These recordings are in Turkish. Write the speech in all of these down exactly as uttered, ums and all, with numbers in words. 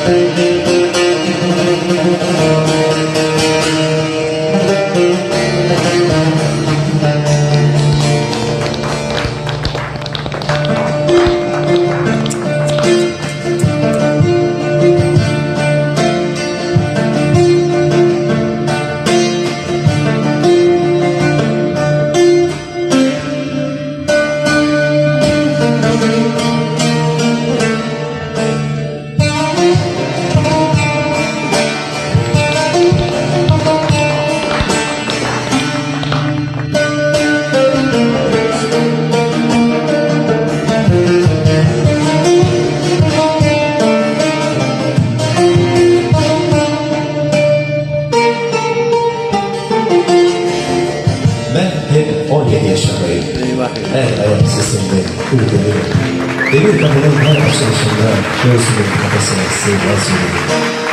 on yedi yaşındayım. Her ayak sesinde uyduruyum. Demir kapının her açılışında göğsümün kafasına sığmaz yürüyorum.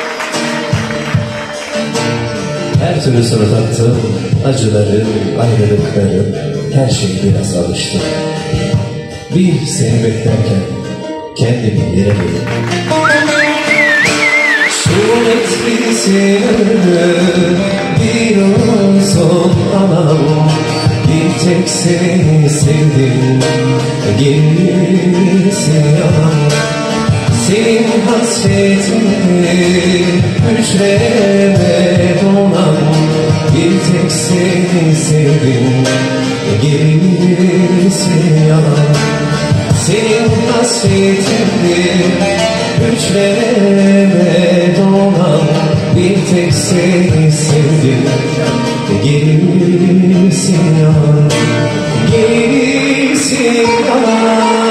Her türlü sana tattım, acıları, ayrılıkları, her şeyi biraz alıştım. Bir seni beklerken kendimi yere verdim. Sureti bir uzun anam, bir tek seni sevdim, gerisi yalan. Senin hasretini hücreme donan, bir tek seni sevdim, gerisi yalan. Senin hasretini hücreme donan, bir tek seni sevdim, gerisi yalan, gerisi yalan.